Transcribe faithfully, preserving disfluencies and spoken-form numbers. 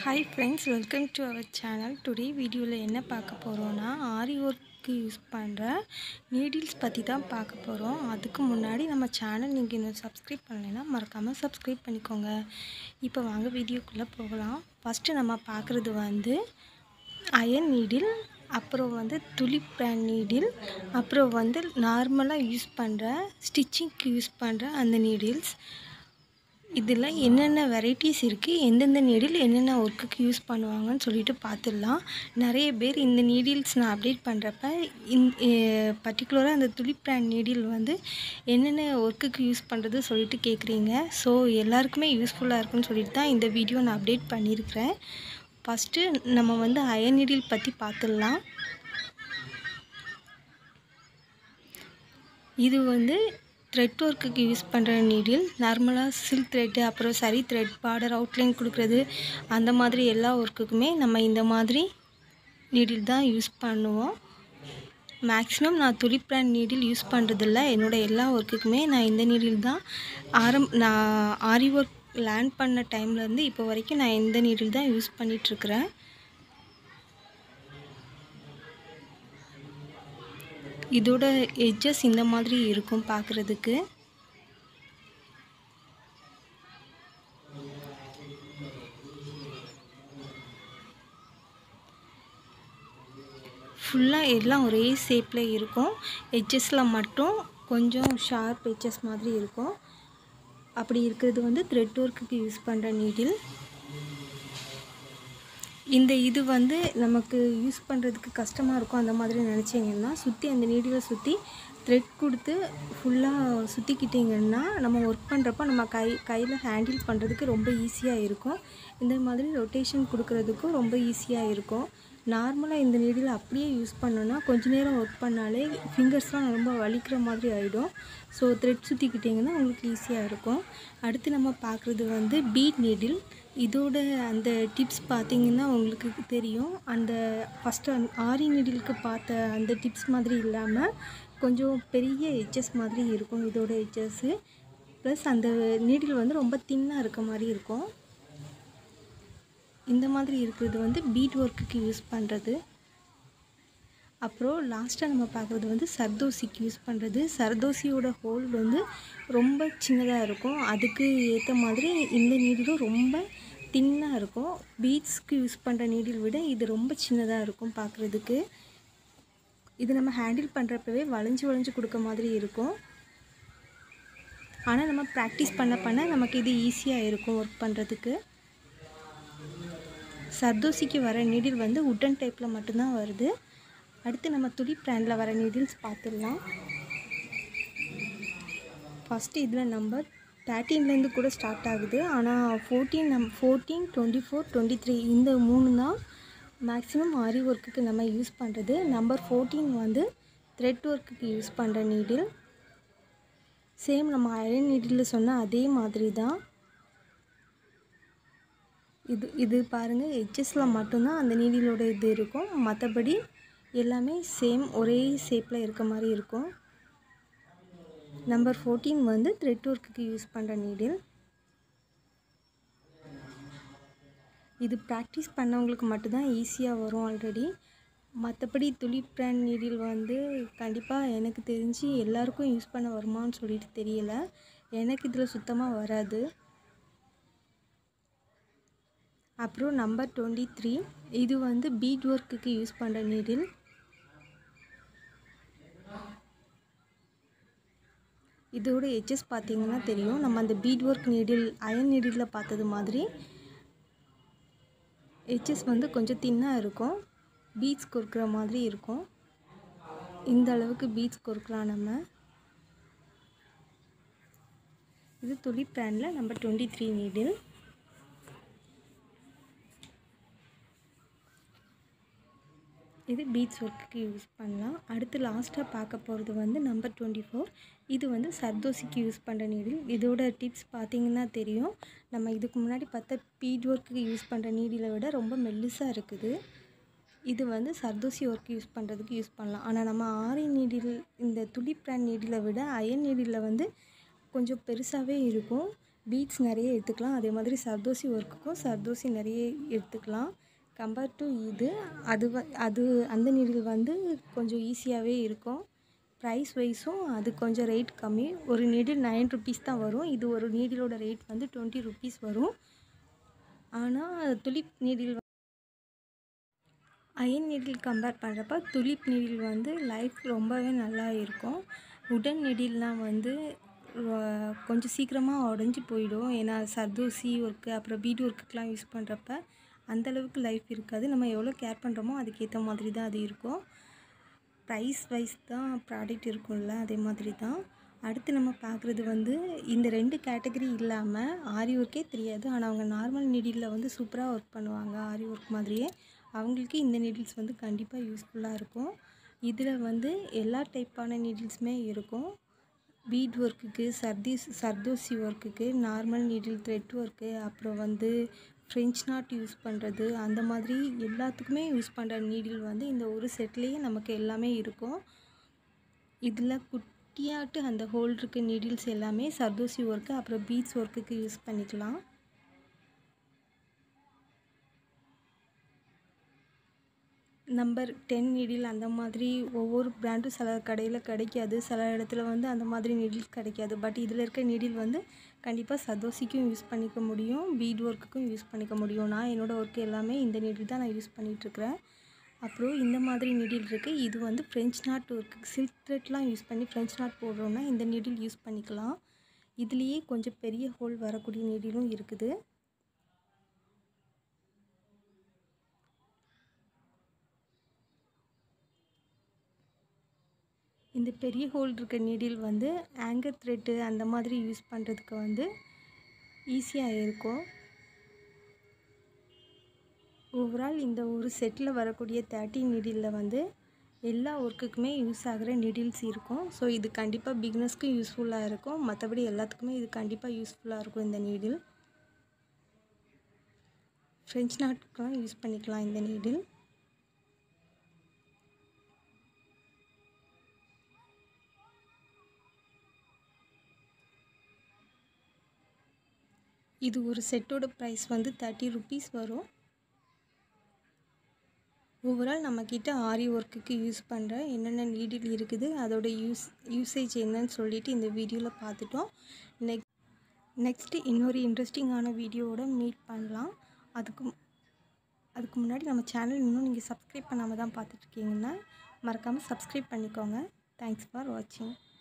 Hi friends, welcome to our channel. Today video la enna paaka porona ari work ku use pandra needles பத்தி தான் பார்க்க போறோம். அதுக்கு முன்னாடி நம்ம சேனல் நீங்க இன்னும் subscribe பண்ணலைனா மறக்காம subscribe பண்ணிக்கோங்க. இப்போ வாங்க வீடியோக்குள்ள போகலாம். ஃபர்ஸ்ட் நம்ம பார்க்கிறது வந்து iron needle, அப்புறம் வந்து tulip brand needle, அப்புறம் வந்து நார்மலா யூஸ் பண்ற ஸ்டிச்சிங்க்கு யூஸ் பண்ற அந்த needles. இதில் என்னென்ன வெரைட்டிஸ் இருக்குது, எந்தெந்த நீடில் என்னென்ன ஒர்க்குக்கு யூஸ் பண்ணுவாங்கன்னு சொல்லிட்டு பார்த்துடலாம். நிறைய பேர் இந்த நீடில்ஸ் நான் அப்டேட் பண்ணுறப்ப இந் பர்டிகுலராக அந்த துலிப் பிராண்ட் நீடில் வந்து என்னென்ன ஒர்க்குக்கு யூஸ் பண்ணுறது சொல்லிட்டு கேட்குறீங்க. ஸோ எல்லாருக்குமே யூஸ்ஃபுல்லாக இருக்குன்னு சொல்லிட்டு தான் இந்த வீடியோ நான் அப்டேட் பண்ணியிருக்கிறேன். ஃபஸ்ட்டு நம்ம வந்து அயன் நீடில் பற்றி பார்த்துடலாம். இது வந்து த்ரெட் ஒர்க்குக்கு யூஸ் பண்ணுற நீடில். நார்மலாக சில்க் த்ரெட்டு, அப்புறம் சரி த்ரெட், பார்டர் அவுட்லைன் கொடுக்குறது, அந்த மாதிரி எல்லா ஒர்க்குக்குமே நம்ம இந்த மாதிரி நீடில் தான் யூஸ் பண்ணுவோம். மேக்ஸிமம் நான் துலிப் பிராண்ட் நீடில் யூஸ் பண்ணுறதில்ல. என்னோடய எல்லா ஒர்க்குக்குமே நான் இந்த நீடில் தான் ஆரம் நான் ஆரி ஒர்க் லேர்ன் பண்ண டைம்லேருந்து இப்போ வரைக்கும் நான் இந்த நீடில் தான் யூஸ் பண்ணிகிட்ருக்கிறேன். இதோட எட்ஜஸ் இந்த மாதிரி இருக்கும் பார்க்குறதுக்கு. ஃபுல்லாக எல்லாம் ஒரே ஷேப்பில் இருக்கும். எட்ஜஸில் மட்டும் கொஞ்சம் ஷார்ப் எட்ஜஸ் மாதிரி இருக்கும். அப்படி இருக்கிறது வந்து த்ரெட் ஒர்க்குக்கு யூஸ் பண்ணுற நீடில். இந்த இது வந்து நமக்கு யூஸ் பண்ணுறதுக்கு கஷ்டமாக இருக்கும் அந்த மாதிரி நினச்சிங்கன்னா சுற்றி அந்த நீடிலை சுற்றி த்ரெட் கொடுத்து ஃபுல்லாக சுற்றிக்கிட்டிங்கன்னா நம்ம ஒர்க் பண்ணுறப்போ நம்ம கை கையில் ஹேண்டில் பண்ணுறதுக்கு ரொம்ப ஈஸியாக இருக்கும். இந்த மாதிரி ரொட்டேஷன் கொடுக்குறதுக்கும் ரொம்ப ஈஸியாக இருக்கும். நார்மலாக இந்த நீடில் அப்படியே யூஸ் பண்ணோன்னா கொஞ்ச நேரம் ஒர்க் பண்ணாலே ஃபிங்கர்ஸ்லாம் ரொம்ப வலிக்கிற மாதிரி ஆகிடும். ஸோ த்ரெட் சுற்றிக்கிட்டிங்கன்னா உங்களுக்கு ஈஸியாக இருக்கும். அடுத்து நம்ம பார்க்குறது வந்து பீட் நீடில். இதோட அந்த டிப்ஸ் பார்த்திங்கன்னா உங்களுக்கு தெரியும். அந்த ஃபஸ்ட்டு அந் ஆரி நீடிலுக்கு பார்த்த அந்த டிப்ஸ் மாதிரி இல்லாமல் கொஞ்சம் பெரிய எட்ஜஸ் மாதிரி இருக்கும் இதோட எட்ஜஸ்ஸு. ப்ளஸ் அந்த நீடில் வந்து ரொம்ப தின்னாக இருக்க மாதிரி இருக்கும். இந்த மாதிரி இருக்கிறது வந்து பீட் ஒர்க்குக்கு யூஸ் பண்ணுறது. அப்புறம் லாஸ்ட்டாக நம்ம பார்க்குறது வந்து சர்தோசிக்கு யூஸ் பண்ணுறது. சர்தோசியோட ஹோல் வந்து ரொம்ப சின்னதாக இருக்கும். அதுக்கு ஏற்ற மாதிரி இந்த நீடிலும் ரொம்ப தின்னாக இருக்கும். பீட்ஸ்க்கு யூஸ் பண்ணுற நீடில் விட இது ரொம்ப சின்னதாக இருக்கும் பார்க்குறதுக்கு. இது நம்ம ஹேண்டில் பண்ணுறப்பவே வளைஞ்சு வளைஞ்சு கொடுக்க மாதிரி இருக்கும். ஆனால் நம்ம ப்ராக்டிஸ் பண்ண பண்ண நமக்கு இது ஈஸியாக இருக்கும் ஒர்க் பண்ணுறதுக்கு. சர்தோசிக்கு வர நீடில் வந்து உட்டன் டைப்பில் மட்டும்தான் வருது. அடுத்து நம்ம துலிப் பிராண்டில் வர நீடில்ஸ் பார்த்துடலாம். ஃபஸ்ட்டு இதில் நம்பர் தேர்ட்டீன்லேருந்து கூட ஸ்டார்ட் ஆகுது. ஆனால் ஃபோர்டீன் நம் fourteen twenty four twenty three இந்த மூணு தான் மேக்ஸிமம் ஆரி ஒர்க்குக்கு நம்ம யூஸ் பண்ணுறது. நம்பர் ஃபோர்டீன் வந்து த்ரெட் ஒர்க்குக்கு யூஸ் பண்ணுற நீடில். சேம் நம்ம அயன் நீடில் சொன்ன அதே மாதிரி தான். இது இது பாருங்கள், எட்ஜஸில் மட்டும்தான் அந்த நீடிலோட இது இருக்கும். மற்றபடி எல்லாமே சேம் ஒரே ஷேப்பில் இருக்க மாதிரி இருக்கும். நம்பர் ஃபோர்டீன் வந்து த்ரெட் ஒர்க்குக்கு யூஸ் பண்ணுற நீடில். இது ப்ராக்டிஸ் பண்ணவங்களுக்கு மட்டும்தான் ஈஸியாக வரும் ஆல்ரெடி. மற்றபடி துலிப் பிராண்ட் நீடில் வந்து கண்டிப்பாக எனக்கு தெரிஞ்சு எல்லாருக்கும் யூஸ் பண்ண வருமானு சொல்லிட்டு தெரியலை. எனக்கு இதில் சுத்தமாக வராது. அப்புறம் நம்பர் டுவெண்ட்டி த்ரீ இது வந்து பீட் ஒர்க்குக்கு யூஸ் பண்ணுற நீடில். இதோட எட்ஜஸ் பார்த்திங்கன்னா தெரியும். நம்ம அந்த பீட் ஒர்க் நீடில் அயன் நீடிலில் பார்த்தது மாதிரி எட்ஜஸ் வந்து கொஞ்சம் தின்னாக இருக்கும். பீட்ஸ் கொறுக்கிற மாதிரி இருக்கும். இந்த அளவுக்கு பீட்ஸ் கொறுக்கலாம் நம்ம. இது துலிப் பிராண்டில் நம்பர் டுவெண்ட்டி த்ரீ நீடில். இது பீட்ஸ் ஒர்க்குக்கு யூஸ் பண்ணலாம். அடுத்து லாஸ்ட்டாக பார்க்க போகிறது வந்து நம்பர் டுவெண்ட்டி ஃபோர் இது வந்து சர்தோசிக்கு யூஸ் பண்ணுற நீடில். இதோட டிப்ஸ் பார்த்திங்கன்னா தெரியும். நம்ம இதுக்கு முன்னாடி பார்த்த பீட் ஒர்க்குக்கு யூஸ் பண்ணுற நீடிலை விட ரொம்ப மெல்லிசாக இருக்குது. இது வந்து சர்தோசி ஒர்க்கு யூஸ் பண்ணுறதுக்கு யூஸ் பண்ணலாம். ஆனால் நம்ம ஆரி நீடில் இந்த துலிப் பிராண்ட் நீடிலை விட அயன் நீடிலில் வந்து கொஞ்சம் பெருசாகவே இருக்கும். பீட்ஸ் நிறைய எடுத்துக்கலாம். அதே மாதிரி சர்தோசி ஒர்க்குக்கும் சர்தோசி நிறைய எடுத்துக்கலாம். கம்பேர் டு இது அது வ அது அந்த நீடில் வந்து கொஞ்சம் ஈஸியாகவே இருக்கும். ப்ரைஸ் வைஸும் அது கொஞ்சம் ரேட் கம்மி. ஒரு நீடில் நைன் ருபீஸ் தான் வரும். இது ஒரு நீடிலோட ரேட் வந்து டுவெண்ட்டி ருபீஸ் வரும். ஆனால் Tulip needle iron needle compare பண்ணுறப்ப துலிப் நீடில் வந்து லைஃப் ரொம்பவே நல்லா இருக்கும். உடன் நீடில்னால் வந்து கொஞ்சம் சீக்கிரமாக உடஞ்சி போயிடும். ஏன்னா சர்தோசி ஒர்க்கு அப்புறம் பீட் ஒர்க்குக்கெலாம் யூஸ் பண்ணுறப்ப அந்தளவுக்கு லைஃப் இருக்காது. நம்ம எவ்வளோ கேர் பண்ணுறோமோ அதுக்கேற்ற மாதிரி தான் அது இருக்கும். ப்ரைஸ் வைஸ் தான் ப்ராடக்ட் இருக்கும்ல, அதே மாதிரி தான். அடுத்து நம்ம பார்க்குறது வந்து இந்த ரெண்டு கேட்டகரி இல்லாமல் ஆரி ஒர்க்கே தெரியாது, ஆனால் அவங்க நார்மல் நீடிலில் வந்து சூப்பராக ஒர்க் பண்ணுவாங்க ஆரி ஒர்க் மாதிரியே. அவங்களுக்கு இந்த நீடில்ஸ் வந்து கண்டிப்பாக யூஸ்ஃபுல்லாக இருக்கும். இதில் வந்து எல்லா டைப்பான நீடில்ஸுமே இருக்கும். பீட் ஒர்க்குக்கு, சர்தீஸ் சர்தோசி ஒர்க்குக்கு, நார்மல் நீடில் த்ரெட் ஒர்க்கு, அப்புறம் வந்து ஃப்ரெஞ்ச் நாட் யூஸ் பண்ணுறது, அந்த மாதிரி எல்லாத்துக்குமே யூஸ் பண்ணுற நீடில் வந்து இந்த ஒரு செட்லேயே நமக்கு எல்லாமே இருக்கும். இதில் குட்டியாட்டு அந்த ஹோல் இருக்க நீடில்ஸ் எல்லாமே சர்தோசி ஒர்க்கு அப்புறம் பீட்ஸ் ஒர்க்குக்கு யூஸ் பண்ணிக்கலாம். நம்பர் டென் நீடில் அந்த மாதிரி ஒவ்வொரு பிராண்டும் சில கடையில் கிடைக்காது. சில இடத்துல வந்து அந்த மாதிரி நீடில்ஸ் கிடைக்காது. பட் இதில் இருக்க நீடில் வந்து கண்டிப்பாக சர்தோசிக்கும் யூஸ் பண்ணிக்க முடியும், பீட் ஒர்க்குக்கும் யூஸ் பண்ணிக்க முடியும். நான் என்னோடய ஒர்க்கு எல்லாமே இந்த நீடில் தான் நான் யூஸ் பண்ணிகிட்ருக்கிறேன். அப்புறம் இந்த மாதிரி நீடில் இருக்குது. இது வந்து ஃப்ரெஞ்ச் நாட் ஒர்க்கு, சில்க் த்ரெட்லாம் யூஸ் பண்ணி ஃப்ரெஞ்ச் நாட் போடுறோன்னா இந்த நீடில் யூஸ் பண்ணிக்கலாம். இதுலேயே கொஞ்சம் பெரிய ஹோல் வரக்கூடிய நீடிலும் இருக்குது. இந்த பெரிய ஹோல் இருக்க நீடில் வந்து ஆங்கர் த்ரெட்டு அந்த மாதிரி யூஸ் பண்ணுறதுக்கு வந்து ஈஸியாக இருக்கும். ஓவரால் இந்த ஒரு செட்டில் வரக்கூடிய தேர்ட்டி நீடிலில் வந்து எல்லா ஒர்க்குக்குமே யூஸ் ஆகிற நீடில்ஸ் இருக்கும். ஸோ இது கண்டிப்பாக பிகினர்ஸ்க்கும் யூஸ்ஃபுல்லாக இருக்கும். மற்றபடி எல்லாத்துக்குமே இது கண்டிப்பாக யூஸ்ஃபுல்லாக இருக்கும். இந்த நீடில் ஃப்ரெஞ்ச் நாட்டுக்கெலாம் யூஸ் பண்ணிக்கலாம். இந்த நீடில் இது ஒரு செட்டோட ப்ரைஸ் வந்து தேர்ட்டி ருபீஸ் வரும். ஓவரால் நம்மக்கிட்ட ஆரி ஒர்க்குக்கு யூஸ் பண்ணுற என்னென்ன நீடில் இருக்குது, அதோட யூஸ் யூசேஜ் என்னன்னு சொல்லிட்டு இந்த வீடியோவில் பார்த்துட்டோம். நெக்ஸ்ட் நெக்ஸ்ட்டு இன்னொரு இன்ட்ரெஸ்டிங்கான வீடியோவோட மீட் பண்ணலாம். அதுக்கு அதுக்கு முன்னாடி நம்ம சேனல் இன்னும் நீங்கள் சப்ஸ்கிரைப் பண்ணாமல் தான் பார்த்துட்ருக்கீங்கன்னா மறக்காமல் சப்ஸ்கிரைப் பண்ணிக்கோங்க. தேங்க்ஸ் ஃபார் வாட்சிங்.